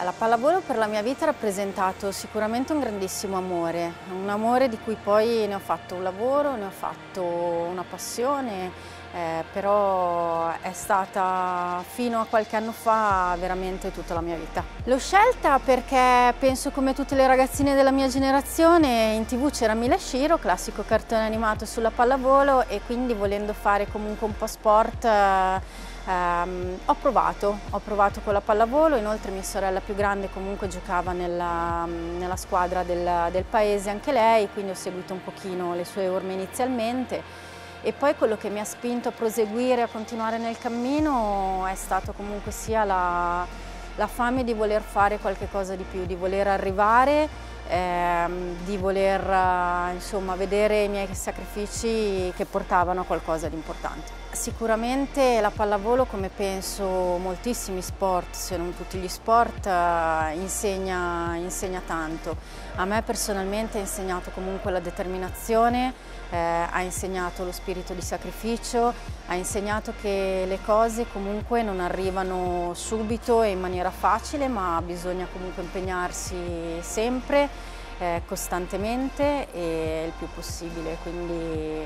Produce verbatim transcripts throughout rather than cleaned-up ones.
La pallavolo per la mia vita ha rappresentato sicuramente un grandissimo amore, un amore di cui poi ne ho fatto un lavoro, ne ho fatto una passione, eh, però è stata fino a qualche anno fa veramente tutta la mia vita. L'ho scelta perché penso, come tutte le ragazzine della mia generazione, in tv c'era Mila e Shiro, classico cartone animato sulla pallavolo, e quindi volendo fare comunque un po' sport eh, Um, ho provato, ho provato con la pallavolo. Inoltre mia sorella più grande comunque giocava nella, nella squadra del, del paese anche lei, quindi ho seguito un pochino le sue orme inizialmente, e poi quello che mi ha spinto a proseguire, a continuare nel cammino è stato comunque sia la, la fame di voler fare qualche cosa di più, di voler arrivare, ehm, di voler eh, insomma, vedere i miei sacrifici che portavano a qualcosa di importante. Sicuramente la pallavolo, come penso moltissimi sport, se non tutti gli sport, eh, insegna, insegna tanto. A me personalmente ha insegnato comunque la determinazione, eh, ha insegnato lo spirito di sacrificio, ha insegnato che le cose comunque non arrivano subito e in maniera facile, ma bisogna comunque impegnarsi sempre, eh, costantemente e il più possibile. Quindi,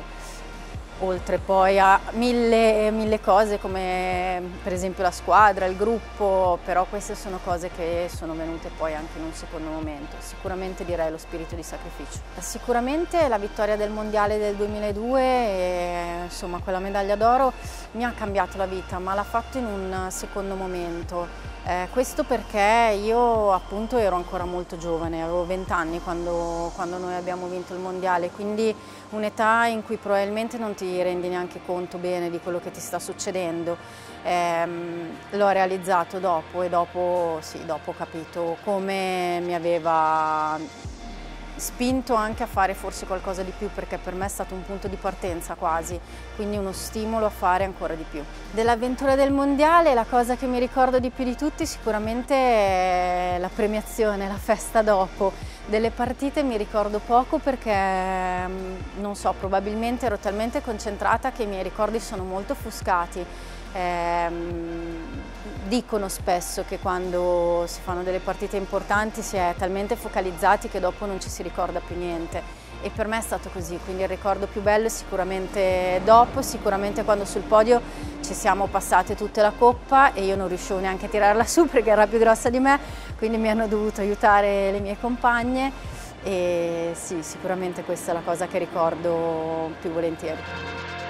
oltre poi a mille, mille cose come per esempio la squadra, il gruppo, però queste sono cose che sono venute poi anche in un secondo momento. Sicuramente direi lo spirito di sacrificio. Sicuramente la vittoria del mondiale del duemiladue e insomma quella medaglia d'oro mi ha cambiato la vita, ma l'ha fatto in un secondo momento. Eh, questo perché io appunto ero ancora molto giovane, avevo venti anni quando, quando noi abbiamo vinto il mondiale, quindi un'età in cui probabilmente non ti rendi neanche conto bene di quello che ti sta succedendo. Eh, l'ho realizzato dopo e dopo, sì, dopo ho capito come mi aveva spinto anche a fare forse qualcosa di più, perché per me è stato un punto di partenza quasi, quindi uno stimolo a fare ancora di più. Dell'avventura del mondiale la cosa che mi ricordo di più di tutti sicuramente è la premiazione, la festa dopo. Delle partite mi ricordo poco perché, non so, probabilmente ero talmente concentrata che i miei ricordi sono molto offuscati. Eh, dicono spesso che quando si fanno delle partite importanti si è talmente focalizzati che dopo non ci si ricorda più niente, e per me è stato così, quindi il ricordo più bello è sicuramente dopo, sicuramente quando sul podio ci siamo passate tutte la coppa e io non riuscivo neanche a tirarla su perché era più grossa di me, quindi mi hanno dovuto aiutare le mie compagne, e sì, sicuramente questa è la cosa che ricordo più volentieri.